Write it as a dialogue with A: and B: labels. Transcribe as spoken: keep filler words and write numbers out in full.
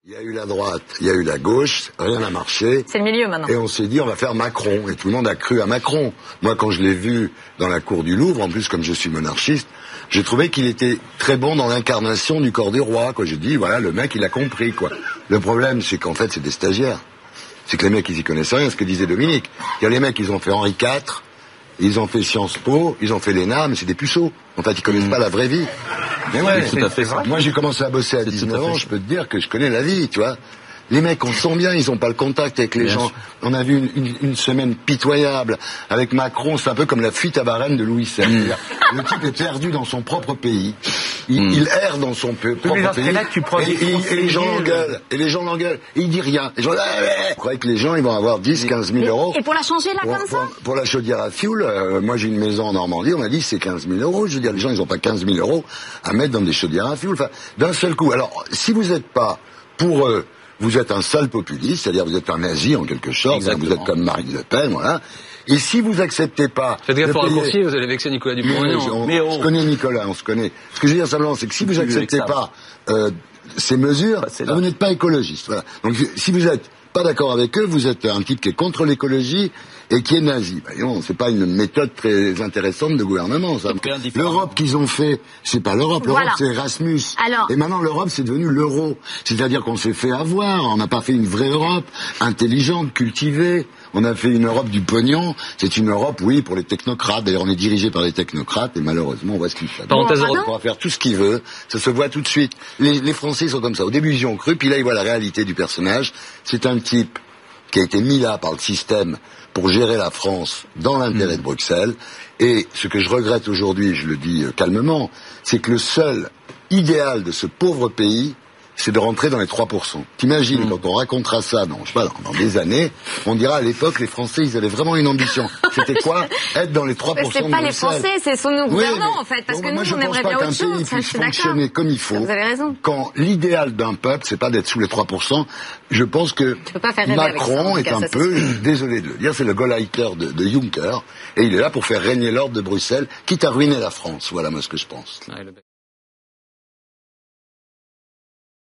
A: Il y a eu la droite, il y a eu la gauche, rien n'a marché.
B: C'est le milieu maintenant.
A: Et on s'est dit, on va faire Macron. Et tout le monde a cru à Macron. Moi, quand je l'ai vu dans la cour du Louvre, en plus, comme je suis monarchiste, j'ai trouvé qu'il était très bon dans l'incarnation du corps du roi, quoi. J'ai dit, voilà, le mec, il a compris, quoi. Le problème, c'est qu'en fait, c'est des stagiaires. C'est que les mecs, ils y connaissent rien, ce que disait Dominique. Il y a les mecs, ils ont fait Henri quatre, ils ont fait Sciences Po, ils ont fait l'E N A, mais c'est des puceaux. En fait, ils connaissent mmh. pas la vraie vie. Mais ouais,
C: c'est tout à fait vrai.
A: Moi, j'ai commencé à bosser à dix-neuf ans, je peux te dire que je connais la vie, tu vois. Les mecs, on sent bien, ils ont pas le contact avec les bien gens. Sûr. On a vu une, une, une semaine pitoyable avec Macron, c'est un peu comme la fuite à Varennes de Louis seize. Mmh. Le type est perdu dans son propre pays. Il, mmh. il erre dans son peu, propre
C: mais dans
A: pays.
C: Là, tu prends
A: et,
C: et,
A: et, et les gens l'engueulent. Et les gens l'engueulent. Et il dit rien. Les gens, je crois que les gens, ils vont avoir dix, quinze mille euros.
B: Et pour la changer là
A: pour,
B: comme
A: pour,
B: ça
A: pour la chaudière à fioul, euh, moi j'ai une maison en Normandie, on m'a dit c'est quinze mille euros. Je veux dire, les gens, ils ont pas quinze mille euros à mettre dans des chaudières à fioul. Enfin, d'un seul coup. Alors, si vous êtes pas pour eux, vous êtes un sale populiste, c'est-à-dire vous êtes un nazi en quelque sorte, vous êtes comme Marine Le Pen, voilà. Et si vous acceptez pas...
C: Faites gaffe au raccourci, vous allez vexer Nicolas Dupont-Aignan.
A: Mais on se connaît Nicolas, on se connaît. Ce que je veux dire simplement, c'est que si vous acceptez pas euh, ces mesures, bah, vous n'êtes pas écologiste. Voilà. Donc si vous êtes pas d'accord avec eux, vous êtes un type qui est contre l'écologie et qui est nazi. Bah, non, c'est pas une méthode très intéressante de gouvernement, ça. L'Europe qu'ils ont fait, c'est pas l'Europe. L'Europe, voilà. C'est Erasmus. Alors... Et maintenant, l'Europe, c'est devenu l'euro. C'est-à-dire qu'on s'est fait avoir. On n'a pas fait une vraie Europe, intelligente, cultivée. On a fait une Europe du pognon. C'est une Europe, oui, pour les technocrates. D'ailleurs, on est dirigé par les technocrates et malheureusement, on voit ce qu'ils font.
C: Parenthèse
A: bon, on pourra faire tout ce qu'il veut. Ça se voit tout de suite. Les, les Français sont comme ça. Au début, ils y ont cru, puis là, ils voient la réalité du personnage. C'est un type qui a été mis là par le système pour gérer la France dans l'intérêt mmh. de Bruxelles. Et ce que je regrette aujourd'hui, je le dis euh, calmement, c'est que le seul idéal de ce pauvre pays, c'est de rentrer dans les trois pour cent. T'imagines, mmh. quand on racontera ça dans, je sais pas, dans, dans des années, on dira à l'époque, les Français, ils avaient vraiment une ambition. C'était quoi? Être dans les trois pour cent de Bruxelles.
B: C'est pas les Français, c'est son nos gouvernants, oui, en fait. Parce
A: bon,
B: que
A: moi,
B: nous, on aimerait bien autre chose.
A: Je pense pas qu'un pays puisse fonctionner comme il faut.
B: Vous avez raison.
A: Quand l'idéal d'un peuple, c'est pas d'être sous les trois pour cent. Je pense que Macron est un peu, désolé de le dire, c'est le Gauleiter de, de Juncker. Et il est là pour faire régner l'ordre de Bruxelles, quitte à ruiner la France. Voilà, moi, ce que je pense.